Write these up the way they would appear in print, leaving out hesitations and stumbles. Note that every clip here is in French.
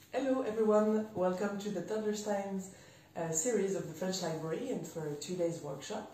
Hello everyone, welcome to the Toddler's Times series of the French Library and for a 2 days workshop.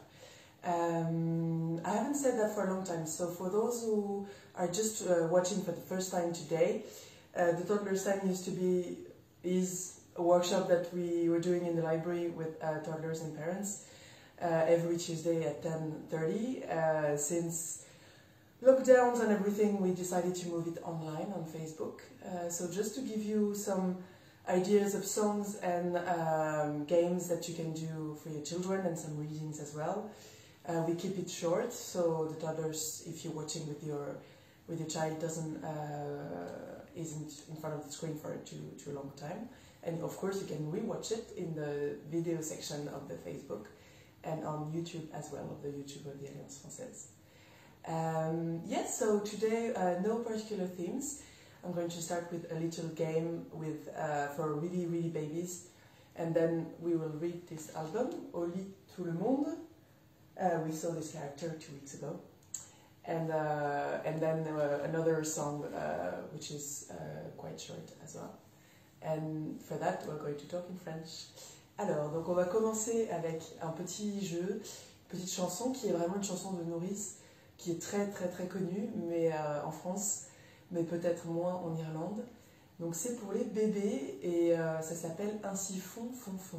I haven't said that for a long time, so for those who are just watching for the first time today, the Toddler's Time is a workshop that we were doing in the library with toddlers and parents every Tuesday at 10:30. Since lockdowns and everything, we decided to move it online on Facebook. So just to give you some ideas of songs and games that you can do for your children and some readings as well. We keep it short, so the toddlers, if you're watching with your child, isn't in front of the screen for too long time. And of course, you can rewatch it in the video section of the Facebook and on YouTube as well, of the YouTube of the Alliance Française. Yes, so today, no particular themes. I'm going to start with a little game for really babies, and then we will read this album, Au lit tout le monde. We saw this character 2 weeks ago, and then another song which is quite short as well. And for that, we're going to talk in French. Alors, donc on va commencer avec un petit jeu, une petite chanson qui est vraiment une chanson de nourrice, qui est très connue, mais en France, mais peut-être moins en Irlande. Donc c'est pour les bébés et ça s'appelle Ainsi font.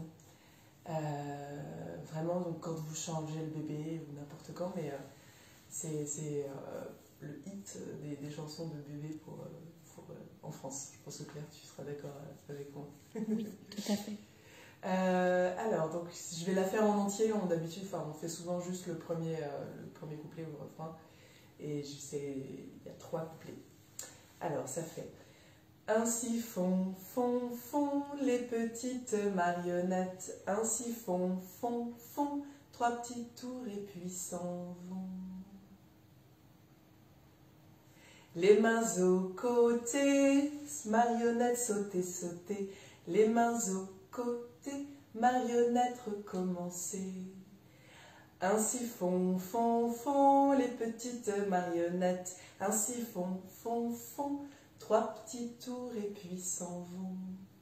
Vraiment, donc quand vous changez le bébé ou n'importe quand, mais c'est le hit des chansons de bébé en France. Je pense que Claire, tu seras d'accord avec moi. Tout à fait. Alors, donc je vais la faire en entier. D'habitude, on fait souvent juste le premier couplet ou le refrain. Et il y a 3 couplets. Alors, ça fait: Ainsi font les petites marionnettes. Ainsi font 3 petits tours et puis s'en vont. Les mains aux côtés, marionnettes sauter. Les mains aux côtés, marionnettes recommencer. Ainsi font les petites marionnettes. Ainsi font 3 petits tours et puis s'en vont.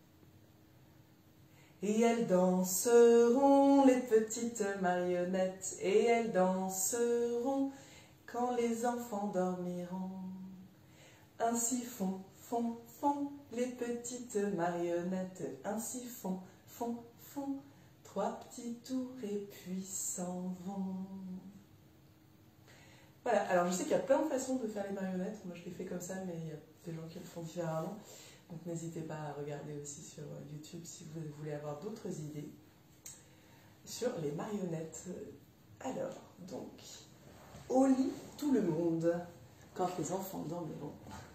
Et elles danseront, les petites marionnettes, et elles danseront quand les enfants dormiront. Ainsi font les petites marionnettes. Ainsi font 3 petits tours et puis s'en vont. Voilà, alors je sais qu'il y a plein de façons de faire les marionnettes. Moi je les fais comme ça, mais il y a des gens qui le font différemment. Donc n'hésitez pas à regarder aussi sur YouTube si vous voulez avoir d'autres idées sur les marionnettes. Alors, donc, Au lit tout le monde, quand les enfants dormiront.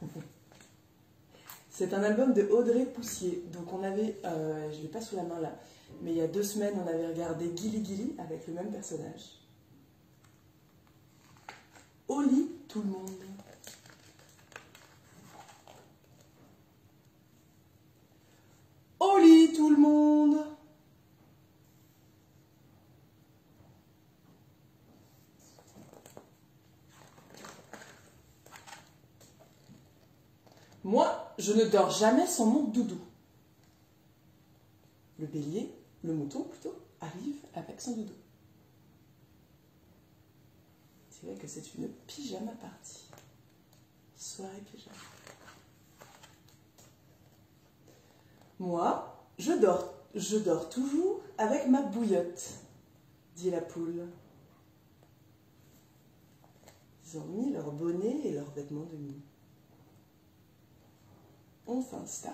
C'est un album de Audrey Poussier. Donc on avait, je ne l'ai pas sous la main là, mais il y a 2 semaines, on avait regardé Gilly avec le même personnage. Au lit tout le monde. Au lit tout le monde. Moi, je ne dors jamais sans mon doudou. Le bélier, le mouton plutôt, arrive avec son doudou. C'est vrai que c'est une pyjama party. Soirée pyjama. Moi, je dors toujours avec ma bouillotte, dit la poule. Ils ont mis leur bonnet et leurs vêtements de nuit. On s'installe.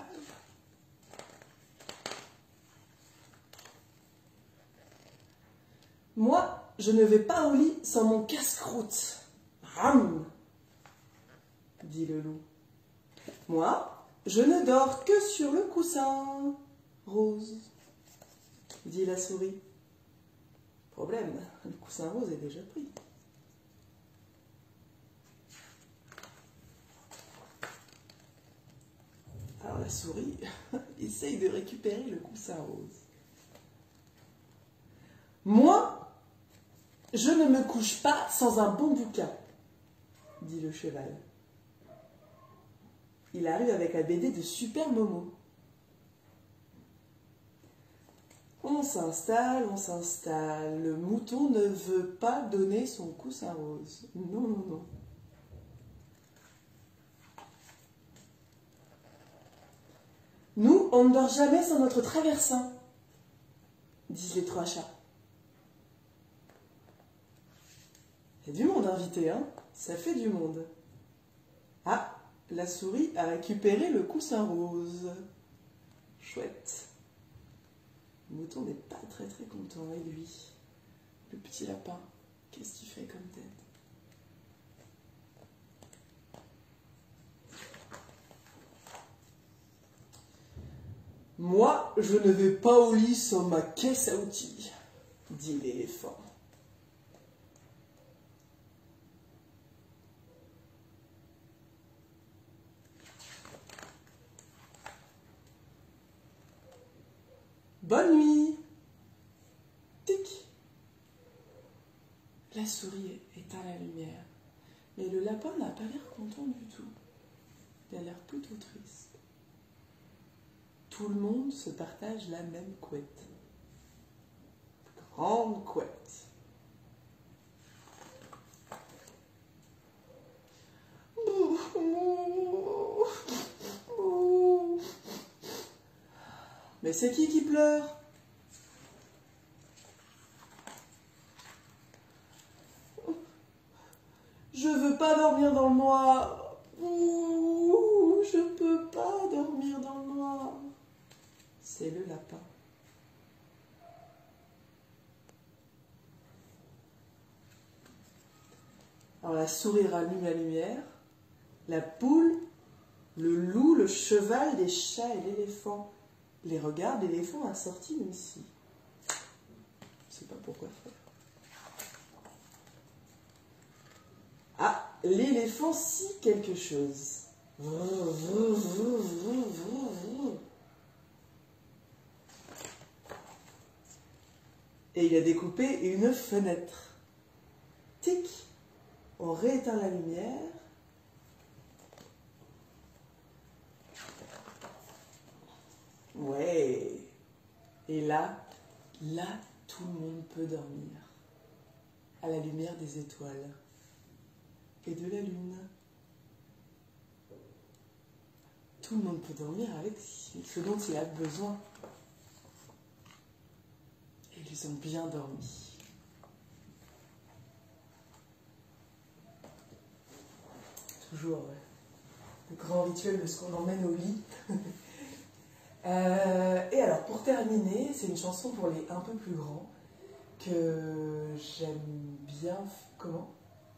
Moi, je ne vais pas au lit sans mon casse-croûte. Ram, dit le loup. Moi, je ne dors que sur le coussin rose, dit la souris. Problème, le coussin rose est déjà pris. Alors la souris essaye de récupérer le coussin rose. Moi, je ne me couche pas sans un bon bouquin, dit le cheval. Il arrive avec la BD de Super Momo. On s'installe, on s'installe. Le mouton ne veut pas donner son coussin rose. Non, non, non. Nous, on ne dort jamais sans notre traversin, disent les 3 chats. Il y a du monde invité, hein? Ça fait du monde. Ah, la souris a récupéré le coussin rose. Chouette. Le mouton n'est pas très très content, et lui, le petit lapin, qu'est-ce qu'il fait comme tête? Moi, je ne vais pas au lit sans ma caisse à outils, dit l'éléphant. Bonne nuit. Tic. La souris éteint la lumière, mais le lapin n'a pas l'air content du tout. Il a l'air plutôt triste. Tout le monde se partage la même couette. Grande couette. Mais c'est qui pleure? Je veux pas dormir dans le noir. Je peux pas dormir dans le noir. C'est le lapin. Alors la souris rallume la lumière. La poule, le loup, le cheval, les chats et l'éléphant les regardent. L'éléphant a sorti une scie. Je sais pas pourquoi faire. Ah, l'éléphant scie quelque chose. Et il a découpé une fenêtre. Tic, on rééteint la lumière. Ouais. Et là, tout le monde peut dormir. À la lumière des étoiles. Et de la lune. Tout le monde peut dormir avec ce dont il a besoin. Et ils ont bien dormi. Toujours, ouais. Le grand rituel de ce qu'on emmène au lit. Et alors, pour terminer, c'est une chanson pour les un peu plus grands que j'aime bien... Comment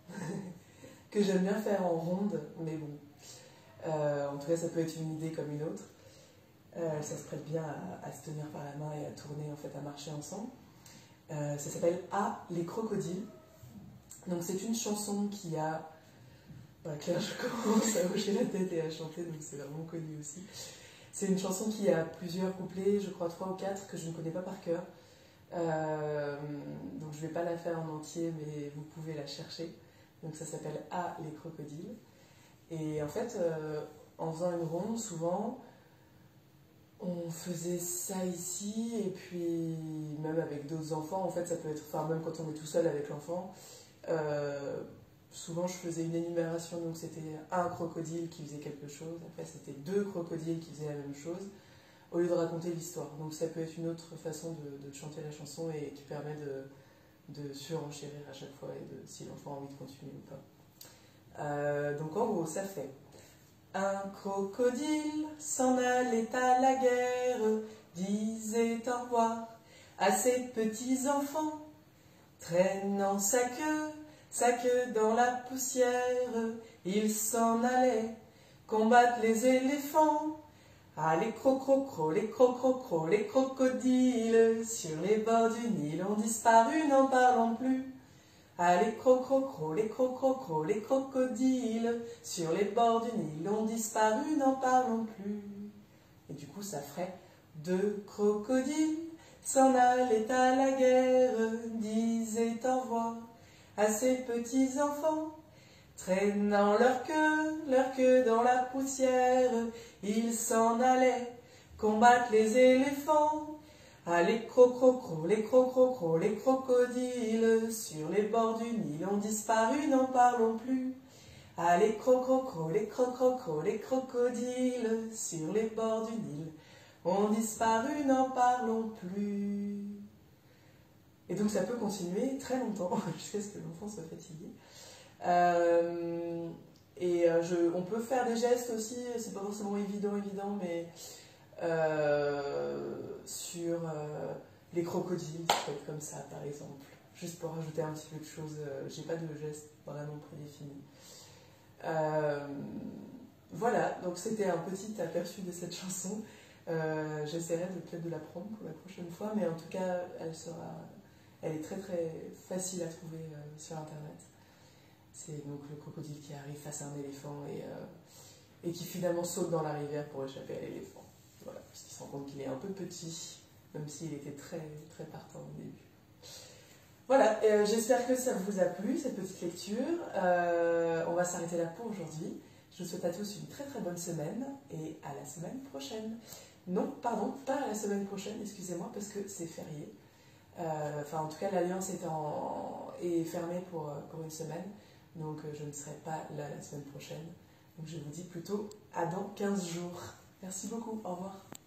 que j'aime bien faire en ronde, mais bon. En tout cas, ça peut être une idée comme une autre. Ça se prête bien à se tenir par la main et à tourner, en fait, à marcher ensemble. Ça s'appelle « Ah, les crocodiles ». Donc, c'est une chanson qui a... Claire, je commence à hocher la tête et à chanter, donc c'est vraiment connu aussi. C'est une chanson qui a plusieurs couplets, je crois 3 ou 4, que je ne connais pas par cœur. Donc, je ne vais pas la faire en entier, mais vous pouvez la chercher. Donc, ça s'appelle « Ah, les crocodiles ». Et en fait, en faisant une ronde, souvent, on faisait ça ici, et puis même avec d'autres enfants, en fait, ça peut être, enfin, même quand on est tout seul avec l'enfant, souvent je faisais une énumération, donc c'était un crocodile qui faisait quelque chose, après c'était 2 crocodiles qui faisaient la même chose, au lieu de raconter l'histoire. Donc ça peut être une autre façon de chanter la chanson et qui permet de surenchérir à chaque fois, et de, si l'enfant a envie de continuer ou pas. Donc en gros, ça fait: un crocodile s'en allait à la guerre, disait au revoir à ses petits enfants, traînant sa queue dans la poussière, il s'en allait combattre les éléphants. Ah, les crocrocros, les crocrocros, les crocodiles, sur les bords du Nil ont disparu, n'en parlons plus. Ah, les crocrocros, les crocrocros, les crocodiles, sur les bords du Nil ont disparu, n'en parlons plus. Et du coup, ça ferait: 2 crocodiles s'en allaient à la guerre, disaient au revoir à ses petits enfants, traînant leur queue dans la poussière, ils s'en allaient combattre les éléphants. Ah, les crocrocros, les crocrocros, les crocodiles, sur les bords du Nil ont disparu, n'en parlons plus. Ah, les crocrocros, les crocrocros, les crocodiles, sur les bords du Nil ont disparu, n'en parlons plus. Et donc ça peut continuer très longtemps, jusqu'à ce que l'enfant soit fatigué. On peut faire des gestes aussi, c'est pas forcément évident, mais sur les crocodiles, ça peut être comme ça par exemple. Juste pour rajouter un petit peu de choses, j'ai pas de gestes vraiment prédéfinis. Voilà, donc c'était un petit aperçu de cette chanson. J'essaierai peut-être de l'apprendre pour la prochaine fois, mais en tout cas, elle est très très facile à trouver sur internet. C'est donc le crocodile qui arrive face à un éléphant et qui finalement saute dans la rivière pour échapper à l'éléphant. Voilà, parce qu'il se rend compte qu'il est un peu petit, même s'il était très très partant au début. Voilà, j'espère que ça vous a plu, cette petite lecture. On va s'arrêter là pour aujourd'hui. Je vous souhaite à tous une très très bonne semaine et à la semaine prochaine. Non, pardon, pas à la semaine prochaine, excusez-moi, parce que c'est férié. En tout cas, l'Alliance est fermée pour une semaine, donc je ne serai pas là la semaine prochaine. Donc je vous dis plutôt à dans 15 jours. Merci beaucoup, au revoir.